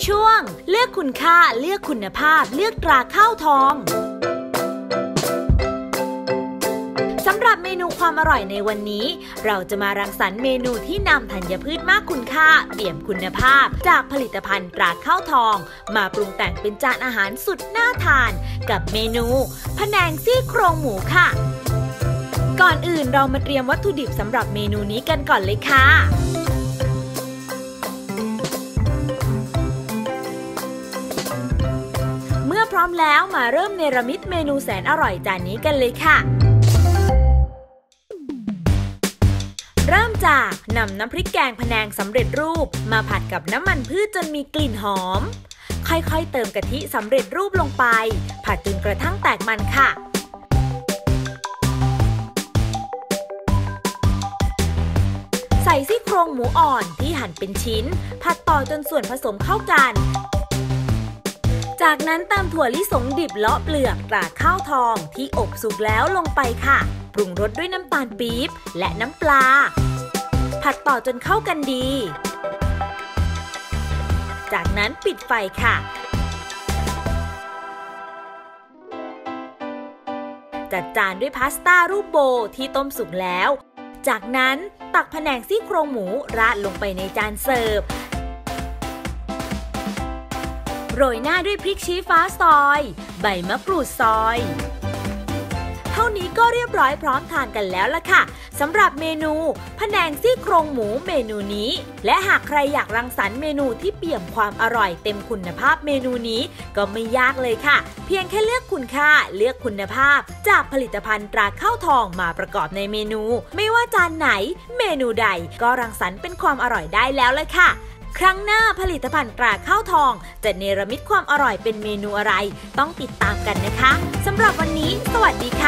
ช่วงเลือกคุณค่าเลือกคุณภาพเลือกตราข้าวทองสำหรับเมนูความอร่อยในวันนี้เราจะมารังสรรค์เมนูที่นำธัญพืชมากคุณค่าเปี่ยมคุณภาพจากผลิตภัณฑ์ตราข้าวทองมาปรุงแต่งเป็นจานอาหารสุดน่าทานกับเมนูพะแนงซี่โครงหมูค่ะก่อนอื่นเรามาเตรียมวัตถุดิบสำหรับเมนูนี้กันก่อนเลยค่ะเมื่อพร้อมแล้วมาเริ่มเนรมิตเมนูแสนอร่อยจานนี้กันเลยค่ะเริ่มจากนำน้ำพริกแกงพะแนงสำเร็จรูปมาผัดกับน้ำมันพืชจนมีกลิ่นหอมค่อยๆเติมกะทิสำเร็จรูปลงไปผัดจนกระทั่งแตกมันค่ะใส่ซี่โครงหมูอ่อนที่หั่นเป็นชิ้นผัดต่อจนส่วนผสมเข้ากันจากนั้นเติมถั่วลิสงดิบเลาะเปลือกตราข้าวทองที่อบสุกแล้วลงไปค่ะปรุงรสด้วยน้ำตาลปี๊บและน้ำปลาผัดต่อจนเข้ากันดีจากนั้นปิดไฟค่ะจัดจานด้วยพาสต้ารูปโบที่ต้มสุกแล้วจากนั้นตักพะแนงซี่โครงหมูราดลงไปในจานเสิร์ฟโรยหน้าด้วยพริกชี้ฟ้าซอยใบมะกรูดซอยเท่านี้ก็เรียบร้อยพร้อมทานกันแล้วล่ะค่ะสำหรับเมนูพะแนงซี่โครงหมูเมนูนี้และหากใครอยากรังสรรค์เมนูที่เปี่ยมความอร่อยเต็มคุณภาพเมนูนี้ก็ไม่ยากเลยค่ะเพียงแค่เลือกคุณค่าเลือกคุณภาพจากผลิตภัณฑ์ตราข้าวทองมาประกอบในเมนูไม่ว่าจานไหนเมนูใดก็รังสรรค์เป็นความอร่อยได้แล้วเลยค่ะครั้งหน้าผลิตภัณฑ์ตราข้าวทองจะเนรมิตความอร่อยเป็นเมนูอะไรต้องติดตามกันนะคะสำหรับวันนี้สวัสดีค่ะ